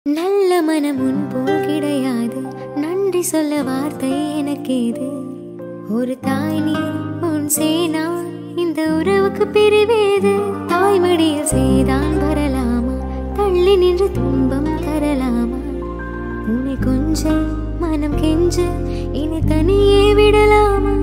நல்ல மனம் உன் போல் கிடையாது, நன்றி சொல்ல வார்த்தை எனக்கேது. ஒரு தாய் நீ உன் சேனா, இந்த உறவுக்கு பிரிவேது. தாய்மடியில் செய்தான் வரலாமா, தள்ளி நின்று துன்பம் தரலாமா? உன்னை கொஞ்சம் மனம் கெஞ்ச இனி தனியே விடலாமா?